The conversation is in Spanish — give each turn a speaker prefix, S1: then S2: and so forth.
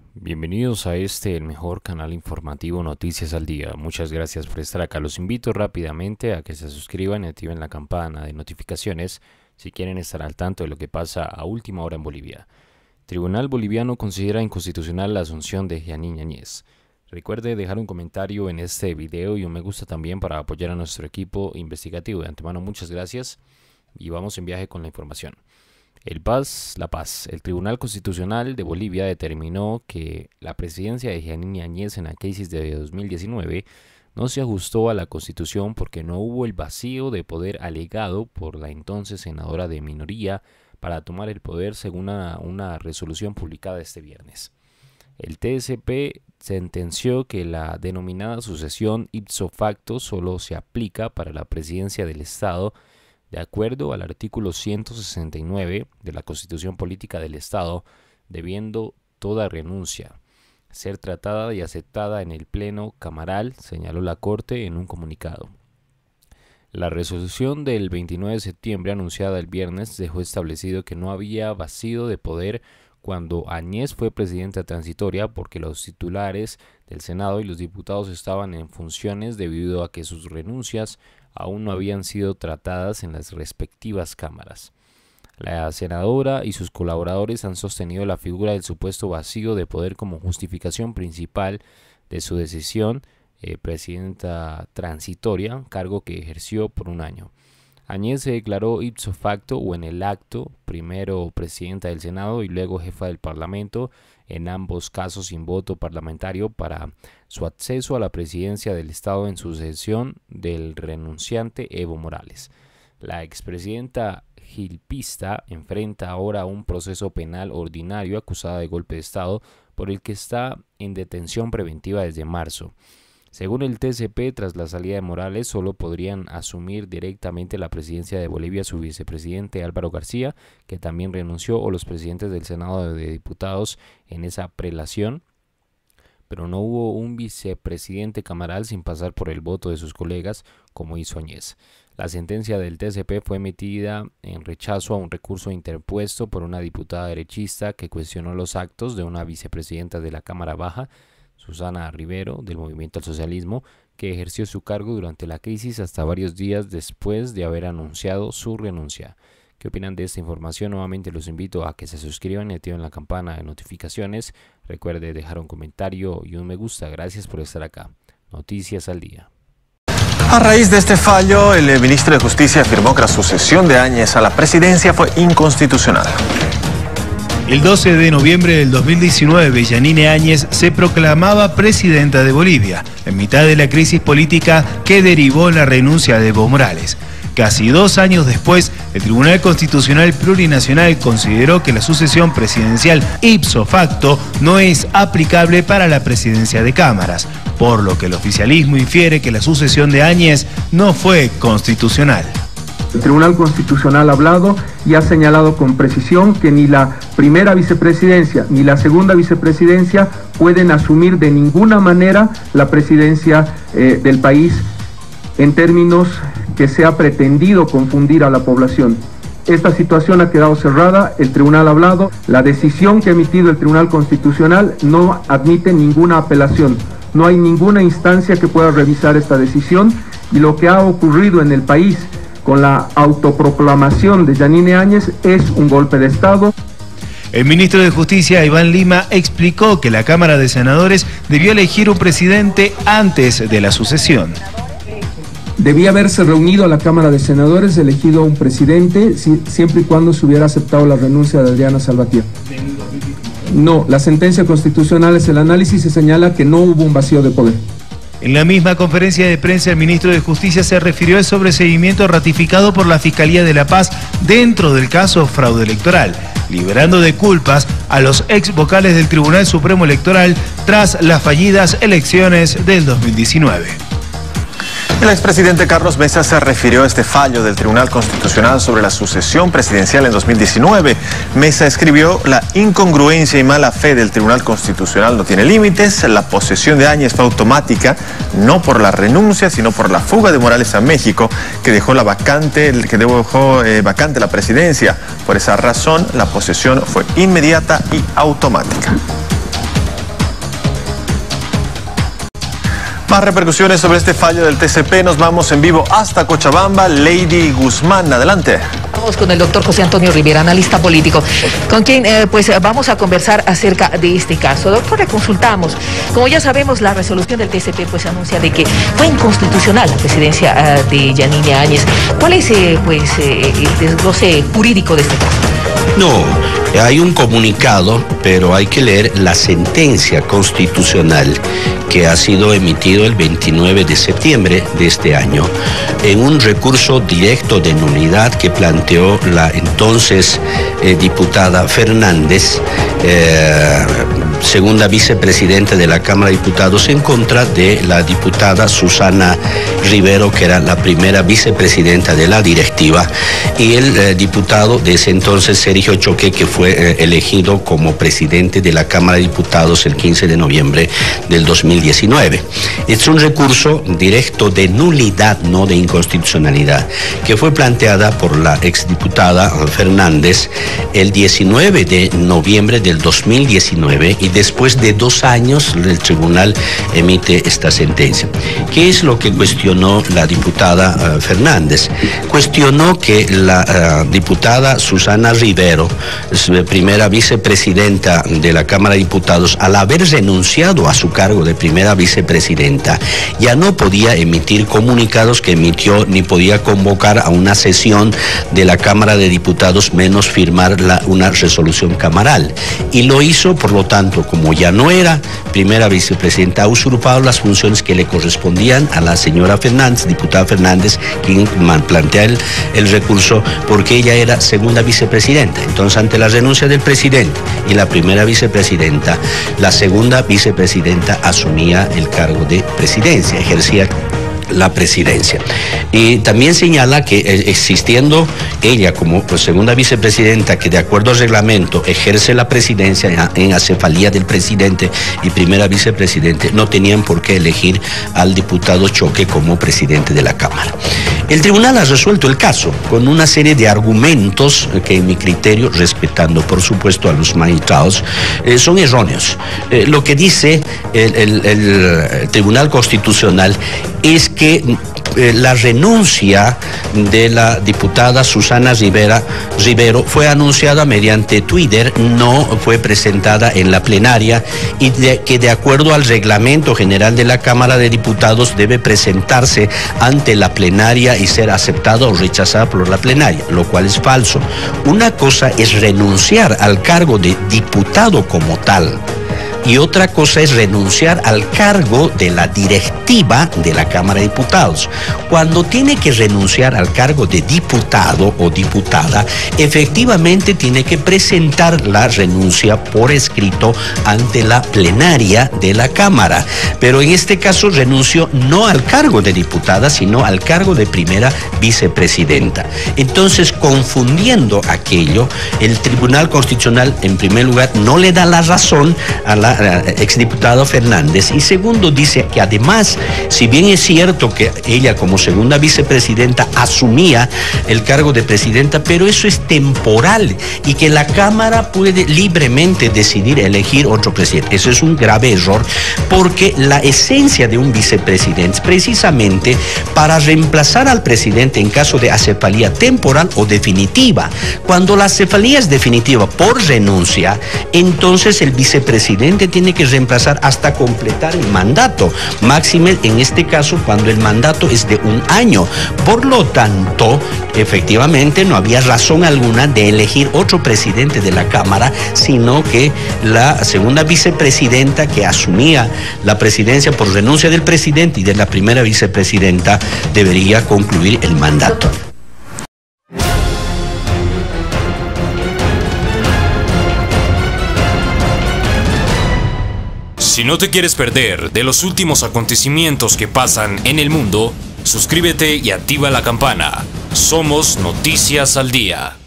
S1: Bienvenidos a el mejor canal informativo Noticias al Día. Muchas gracias por estar acá. Los invito rápidamente a que se suscriban y activen la campana de notificaciones si quieren estar al tanto de lo que pasa a última hora en Bolivia. Tribunal boliviano considera inconstitucional la asunción de Jeanine Áñez. Recuerde dejar un comentario en este video y un me gusta también para apoyar a nuestro equipo investigativo. De antemano, muchas gracias y vamos en viaje con la información. La Paz. El Tribunal Constitucional de Bolivia determinó que la presidencia de Jeanine Áñez en la crisis de 2019 no se ajustó a la Constitución porque no hubo el vacío de poder alegado por la entonces senadora de minoría para tomar el poder, según una resolución publicada este viernes. El TSP sentenció que la denominada sucesión ipso facto solo se aplica para la presidencia del Estado de acuerdo al artículo 169 de la Constitución Política del Estado, debiendo toda renuncia ser tratada y aceptada en el Pleno Camaral, señaló la Corte en un comunicado. La resolución del 29 de septiembre anunciada el viernes dejó establecido que no había vacío de poder cuando Áñez fue presidenta transitoria porque los titulares del Senado y los diputados estaban en funciones debido a que sus renuncias aún no habían sido tratadas en las respectivas cámaras. La senadora y sus colaboradores han sostenido la figura del supuesto vacío de poder como justificación principal de su decisión presidenta transitoria, cargo que ejerció por un año. Áñez se declaró ipso facto o en el acto, primero presidenta del Senado y luego jefa del Parlamento, en ambos casos sin voto parlamentario para su acceso a la presidencia del Estado en sucesión del renunciante Evo Morales. La expresidenta gilpista enfrenta ahora un proceso penal ordinario acusada de golpe de Estado por el que está en detención preventiva desde marzo. Según el TSP, tras la salida de Morales, solo podrían asumir directamente la presidencia de Bolivia su vicepresidente Álvaro García, que también renunció, o los presidentes del Senado de Diputados en esa prelación, pero no hubo un vicepresidente camaral sin pasar por el voto de sus colegas, como hizo Áñez. La sentencia del TSP fue emitida en rechazo a un recurso interpuesto por una diputada derechista que cuestionó los actos de una vicepresidenta de la Cámara Baja, Susana Rivero, del Movimiento al Socialismo, que ejerció su cargo durante la crisis hasta varios días después de haber anunciado su renuncia. ¿Qué opinan de esta información? Nuevamente los invito a que se suscriban y activen la campana de notificaciones. Recuerde dejar un comentario y un me gusta. Gracias por estar acá. Noticias al Día.
S2: A raíz de este fallo, el ministro de Justicia afirmó que la sucesión de Áñez a la presidencia fue inconstitucional.
S3: El 12 de noviembre del 2019, Jeanine Áñez se proclamaba presidenta de Bolivia, en mitad de la crisis política que derivó en la renuncia de Evo Morales. Casi 2 años después, el Tribunal Constitucional Plurinacional consideró que la sucesión presidencial ipso facto no es aplicable para la presidencia de cámaras, por lo que el oficialismo infiere que la sucesión de Áñez no fue constitucional.
S4: El Tribunal Constitucional ha hablado y ha señalado con precisión que ni la primera vicepresidencia ni la segunda vicepresidencia pueden asumir de ninguna manera la presidencia del país en términos que se ha pretendido confundir a la población. Esta situación ha quedado cerrada, el tribunal ha hablado, la decisión que ha emitido el Tribunal Constitucional no admite ninguna apelación, no hay ninguna instancia que pueda revisar esta decisión y lo que ha ocurrido en el país con la autoproclamación de Jeanine Áñez es un golpe de Estado.
S3: El ministro de Justicia, Iván Lima, explicó que la Cámara de Senadores debió elegir un presidente antes de la sucesión.
S4: Debía haberse reunido a la Cámara de Senadores, elegido un presidente, siempre y cuando se hubiera aceptado la renuncia de Adriana Salvatierra. No, la sentencia constitucional es el análisis y señala que no hubo un vacío de poder.
S3: En la misma conferencia de prensa, el ministro de Justicia se refirió al sobreseimiento ratificado por la Fiscalía de La Paz dentro del caso fraude electoral, liberando de culpas a los ex vocales del Tribunal Supremo Electoral tras las fallidas elecciones del 2019.
S2: El expresidente Carlos Mesa se refirió a este fallo del Tribunal Constitucional sobre la sucesión presidencial en 2019. Mesa escribió: la incongruencia y mala fe del Tribunal Constitucional no tiene límites. La posesión de Áñez fue automática, no por la renuncia, sino por la fuga de Morales a México, que dejó vacante la presidencia. Por esa razón, la posesión fue inmediata y automática. Más repercusiones sobre este fallo del TCP. Nos vamos en vivo hasta Cochabamba. Lady Guzmán, adelante.
S5: Vamos con el doctor José Antonio Rivera, analista político, con quien vamos a conversar acerca de este caso. Doctor, le consultamos. Como ya sabemos, la resolución del TCP anuncia de que fue inconstitucional la presidencia de Yanine Áñez. ¿Cuál es el desglose jurídico de este caso?
S6: No, hay un comunicado, pero hay que leer la sentencia constitucional que ha sido emitido el 29 de septiembre de este año en un recurso directo de nulidad que planteó la entonces diputada Fernández, segunda vicepresidenta de la Cámara de Diputados, en contra de la diputada Susana Rivero, que era la primera vicepresidenta de la directiva, y el diputado de ese entonces, Sergio Choque, que fue elegido como presidente de la Cámara de Diputados el 15 de noviembre del 2019. Es un recurso directo de nulidad, no de inconstitucionalidad, que fue planteada por la exdiputada Fernández el 19 de noviembre del 2019, y después de 2 años el tribunal emite esta sentencia. ¿Qué es lo que cuestionó la diputada Fernández? Cuestionó que la diputada Susana Rivero, primera vicepresidenta de la Cámara de Diputados, al haber renunciado a su cargo de primera vicepresidenta, ya no podía emitir comunicados que emitió, ni podía convocar a una sesión de la Cámara de Diputados, menos firmar una resolución camaral. Y lo hizo, por lo tanto, como ya no era primera vicepresidenta, ha usurpado las funciones que le correspondían a la señora Fernández, diputada Fernández, quien plantea el recurso, porque ella era segunda vicepresidenta. Entonces, ante la renuncia del presidente y la primera vicepresidenta, la segunda vicepresidenta asumía el cargo de presidencia, ejercía la presidencia. Y también señala que existiendo ella como segunda vicepresidenta, que de acuerdo al reglamento ejerce la presidencia en acefalía del presidente y primera vicepresidente, no tenían por qué elegir al diputado Choque como presidente de la Cámara. El tribunal ha resuelto el caso con una serie de argumentos que, en mi criterio, respetando por supuesto a los magistrados, son erróneos. Lo que dice el Tribunal Constitucional es que la renuncia de la diputada Susana Rivero fue anunciada mediante Twitter, no fue presentada en la plenaria, y que de acuerdo al reglamento general de la Cámara de Diputados debe presentarse ante la plenaria y ser aceptada o rechazada por la plenaria, lo cual es falso. Una cosa es renunciar al cargo de diputado como tal, y otra cosa es renunciar al cargo de la directiva de la Cámara de Diputados. Cuando tiene que renunciar al cargo de diputado o diputada, efectivamente tiene que presentar la renuncia por escrito ante la plenaria de la Cámara. Pero en este caso renunció no al cargo de diputada, sino al cargo de primera vicepresidenta. Entonces, confundiendo aquello, el Tribunal Constitucional, en primer lugar, no le da la razón a la exdiputada Fernández, y segundo, dice que además, si bien es cierto que ella como segunda vicepresidenta asumía el cargo de presidenta, pero eso es temporal y que la Cámara puede libremente decidir elegir otro presidente. Eso es un grave error, porque la esencia de un vicepresidente es precisamente para reemplazar al presidente en caso de acefalía temporal o definitiva. Cuando la acefalía es definitiva por renuncia, entonces el vicepresidente tiene que reemplazar hasta completar el mandato, máxime en este caso cuando el mandato es de 1 año. Por lo tanto, efectivamente no había razón alguna de elegir otro presidente de la Cámara, sino que la segunda vicepresidenta, que asumía la presidencia por renuncia del presidente y de la primera vicepresidenta, debería concluir el mandato.
S1: Si no te quieres perder de los últimos acontecimientos que pasan en el mundo, suscríbete y activa la campana. Somos Noticias al Día.